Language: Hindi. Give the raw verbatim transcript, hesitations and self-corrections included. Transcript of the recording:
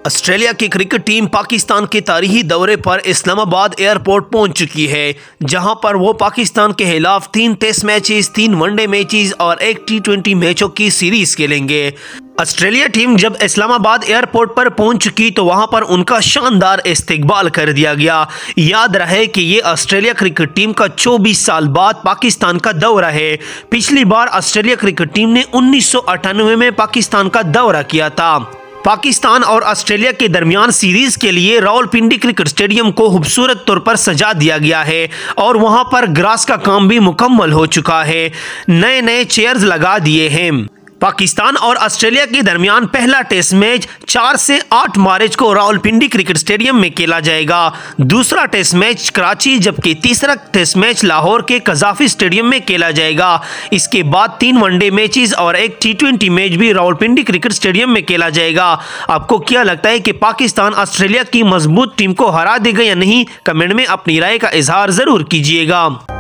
ऑस्ट्रेलिया की क्रिकेट टीम पाकिस्तान के तारीखी दौरे पर इस्लामाबाद एयरपोर्ट पहुंच चुकी है, जहां पर वो पाकिस्तान के खिलाफ तीन टेस्ट मैचेस, तीन वनडे मैचेस और एक टी ट्वेंटी मैचों की सीरीज खेलेंगे। ऑस्ट्रेलिया टीम जब इस्लामाबाद एयरपोर्ट पर पहुंच चुकी तो वहां पर उनका शानदार इस्तकबाल कर दिया गया। याद रहे कि ये ऑस्ट्रेलिया क्रिकेट टीम का चौबीस साल बाद पाकिस्तान का दौरा है। पिछली बार ऑस्ट्रेलिया क्रिकेट टीम ने उन्नीस सौ अट्ठानवे में पाकिस्तान का दौरा किया था। पाकिस्तान और ऑस्ट्रेलिया के दरमियान सीरीज के लिए रावलपिंडी क्रिकेट स्टेडियम को खूबसूरत तौर पर सजा दिया गया है और वहां पर ग्रास का काम भी मुकम्मल हो चुका है। नए नए चेयर्स लगा दिए हैं। पाकिस्तान और ऑस्ट्रेलिया के दरमियान पहला टेस्ट मैच चार से आठ मार्च को रावलपिंडी क्रिकेट स्टेडियम में खेला जाएगा। दूसरा टेस्ट मैच कराची, जबकि तीसरा टेस्ट मैच लाहौर के कजाफी स्टेडियम में खेला जाएगा। इसके बाद तीन वनडे मैचेस और एक टी ट्वेंटी मैच भी रावलपिंडी क्रिकेट स्टेडियम में खेला जाएगा। आपको क्या लगता है कि पाकिस्तान ऑस्ट्रेलिया की मजबूत टीम को हरा देगा या नहीं? कमेंट में अपनी राय का इजहार जरूर कीजिएगा।